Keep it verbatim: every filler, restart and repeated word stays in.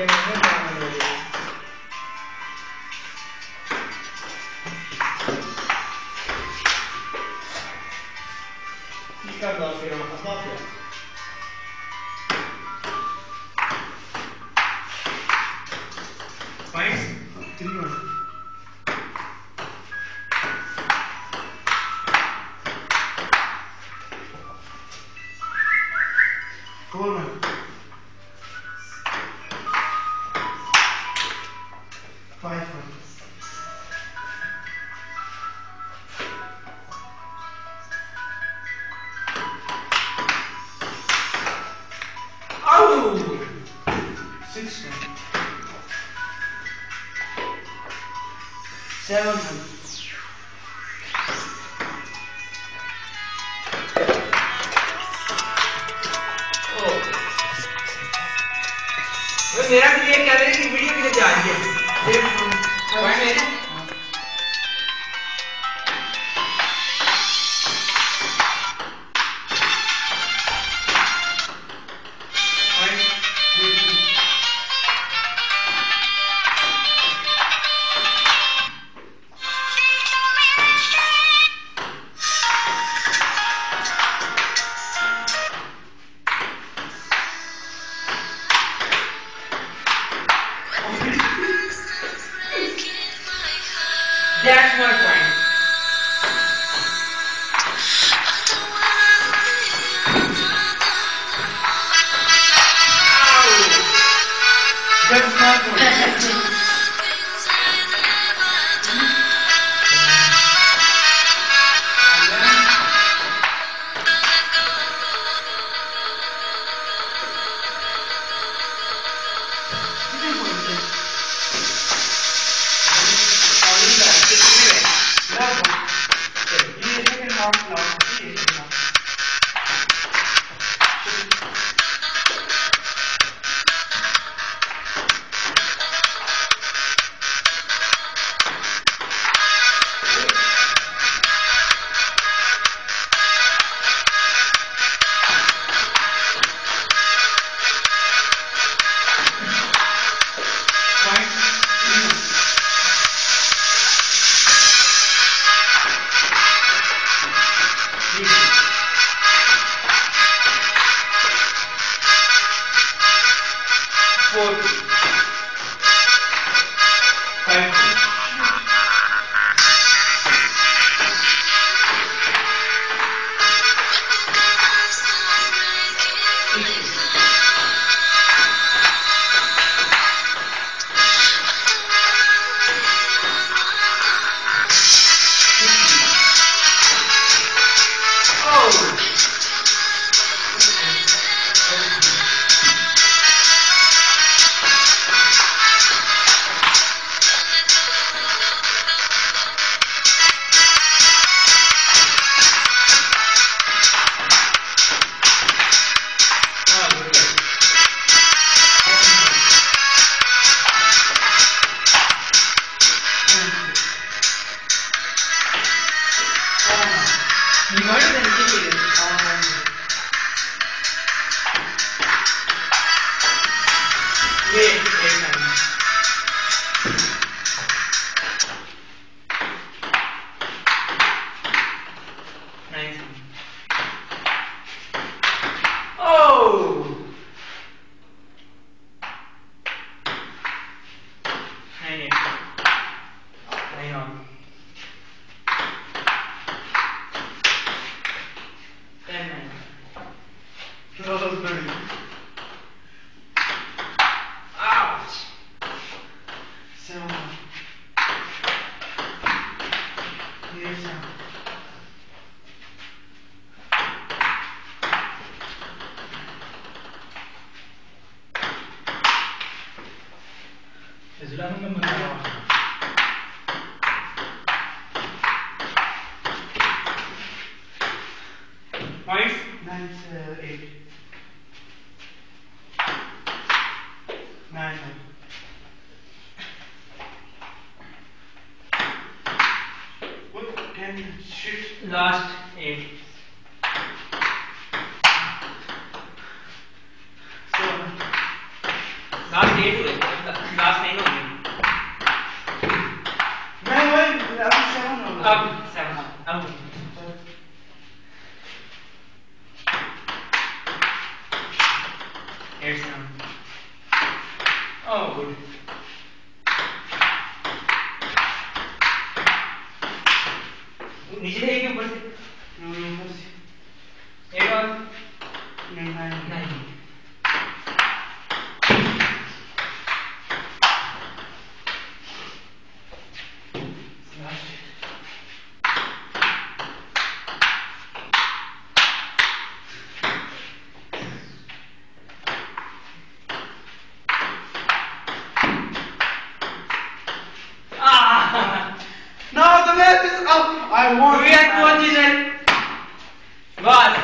Four man. Five man. Oh! Six man. Seven man. मेरा भी ये कह रहे हैं कि वीडियो के लिए जा रही है पॉइंट मेरे That's my point. Ow! That's my point. Four. Five. Points? Nine, uh, eight. Nine, nine. What can you shoot? Last eight. Seven. Last eight. Up. Hands down. Oh, good. नीचे देखिए ऊपर से ऊपर से एक और नहीं नहीं नहीं No, the left is up. I want. we have one chinar. One.